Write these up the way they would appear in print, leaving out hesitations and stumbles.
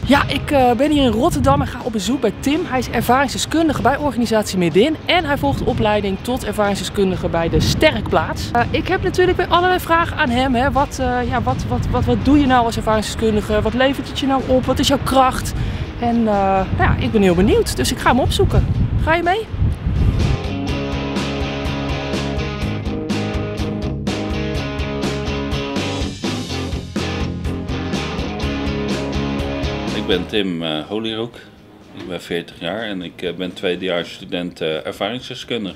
Ja, ik ben hier in Rotterdam en ga op bezoek bij Tim. Hij is ervaringsdeskundige bij organisatie Midin en hij volgt de opleiding tot ervaringsdeskundige bij de Sterkplaats. Ik heb natuurlijk weer allerlei vragen aan hem. Hè. Wat doe je nou als ervaringsdeskundige? Wat levert het je nou op? Wat is jouw kracht? En ja, ik ben heel benieuwd, dus ik ga hem opzoeken. Ga je mee? Ik ben Tim Holyrook, ik ben 40 jaar en ik ben tweedejaars student ervaringsdeskundige.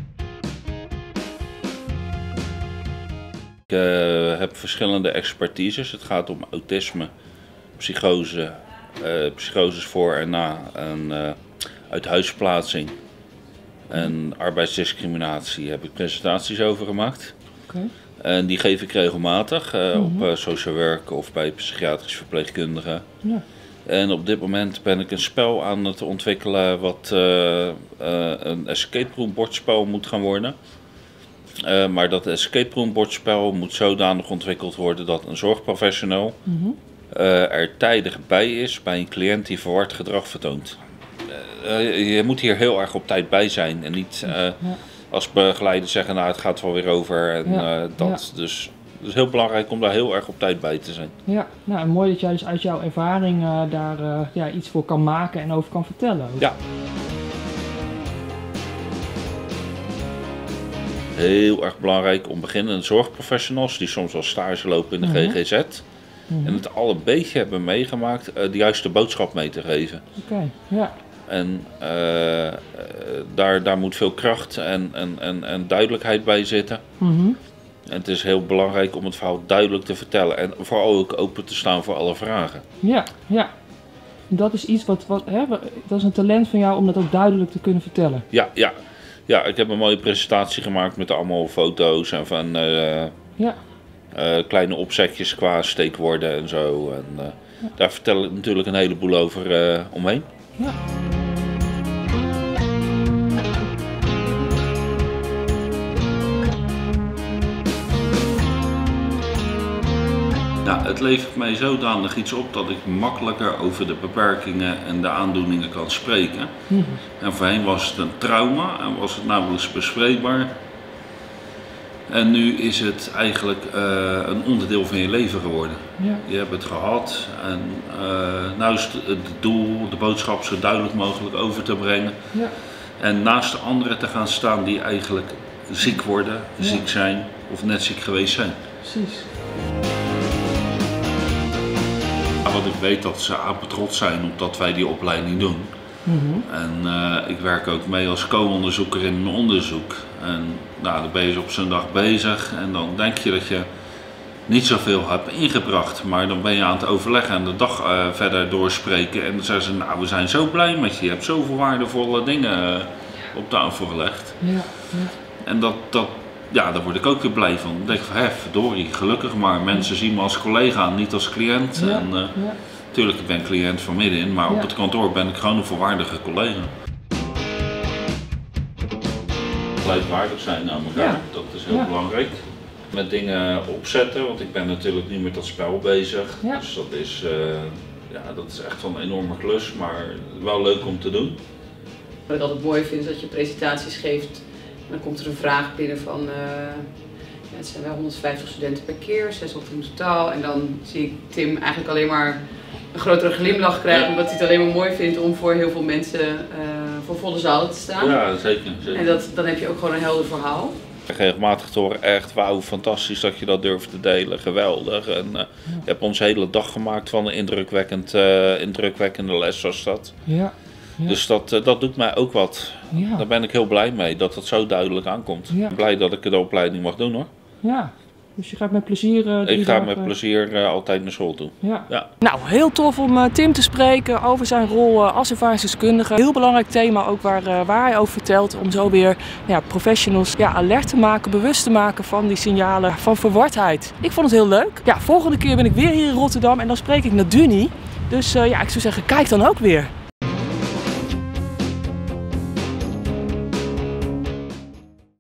Ik heb verschillende expertises. Het gaat om autisme, psychose, psychoses voor en na en uithuisplaatsing en arbeidsdiscriminatie heb ik presentaties over gemaakt. Okay. En die geef ik regelmatig op social work of bij psychiatrisch verpleegkundigen. Ja. En op dit moment ben ik een spel aan het ontwikkelen wat een escape room bordspel moet gaan worden. Maar dat escape room bordspel moet zodanig ontwikkeld worden dat een zorgprofessional er tijdig bij is bij een cliënt die verward gedrag vertoont. Je moet hier heel erg op tijd bij zijn en niet als begeleider zeggen, nou het gaat wel weer over en dat. Dus het is heel belangrijk om daar heel erg op tijd bij te zijn. Ja, nou, en mooi dat jij dus uit jouw ervaring daar iets voor kan maken en over kan vertellen. Ook. Ja. Heel erg belangrijk om beginnende zorgprofessionals die soms wel stage lopen in de GGZ en het al een beetje hebben meegemaakt, de juiste boodschap mee te geven. Oké, ja. En daar moet veel kracht en duidelijkheid bij zitten. En het is heel belangrijk om het verhaal duidelijk te vertellen en vooral ook open te staan voor alle vragen. Ja, ja. Dat is iets dat is een talent van jou om dat ook duidelijk te kunnen vertellen. Ja, ik heb een mooie presentatie gemaakt met allemaal foto's en van kleine opzetjes qua steekwoorden en zo. En daar vertel ik natuurlijk een heleboel over omheen. Ja. Nou, het levert mij zodanig iets op dat ik makkelijker over de beperkingen en de aandoeningen kan spreken. En voorheen was het een trauma en was het nauwelijks bespreekbaar. En nu is het eigenlijk een onderdeel van je leven geworden. Ja. Je hebt het gehad en nu is het doel, de boodschap zo duidelijk mogelijk over te brengen. Ja. En naast de anderen te gaan staan die eigenlijk ziek worden, ziek zijn of net ziek geweest zijn. Precies. Wat ik weet dat ze apetrots zijn omdat wij die opleiding doen. En ik werk ook mee als co-onderzoeker in een onderzoek. En nou, dan ben je op zo'n dag bezig en dan denk je dat je niet zoveel hebt ingebracht. Maar dan ben je aan het overleggen en de dag verder doorspreken. En dan zeggen ze, nou we zijn zo blij met je. Je hebt zoveel waardevolle dingen op tafel gelegd. En daar word ik ook weer blij van. Ik denk van, verdorie, gelukkig maar. Mensen zien me als collega, niet als cliënt. Tuurlijk, ik ben cliënt van Midin, maar op het kantoor ben ik gewoon een volwaardige collega. Gelijkwaardig zijn naar elkaar, dat is heel belangrijk. Met dingen opzetten, want ik ben natuurlijk nu met dat spel bezig. Dus dat is echt wel een enorme klus, maar wel leuk om te doen. Wat ik altijd mooi vind is dat je presentaties geeft. Dan komt er een vraag binnen van, het zijn wel 150 studenten per keer, 600 in totaal. En dan zie ik Tim eigenlijk alleen maar een grotere glimlach krijgen, omdat hij het alleen maar mooi vindt om voor heel veel mensen voor volle zalen te staan. Ja, zeker. En dan heb je ook gewoon een helder verhaal. Ik krijg regelmatig te horen, echt wauw, fantastisch dat je dat durft te delen, geweldig. En je hebt ons hele dag gemaakt van een indrukwekkende les was dat. Ja. Dus dat doet mij ook wat. Ja. Daar ben ik heel blij mee, dat het zo duidelijk aankomt. Ik ben blij dat ik de opleiding mag doen hoor. Ja, dus je gaat met plezier... ik ga met plezier altijd naar school toe. Ja. Nou, heel tof om Tim te spreken over zijn rol als ervaringsdeskundige. Heel belangrijk thema ook waar hij over vertelt. Om zo weer professionals alert te maken, bewust te maken van die signalen van verwardheid. Ik vond het heel leuk. Ja, volgende keer ben ik weer hier in Rotterdam en dan spreek ik naar Dunie. Dus ik zou zeggen, kijk dan ook weer.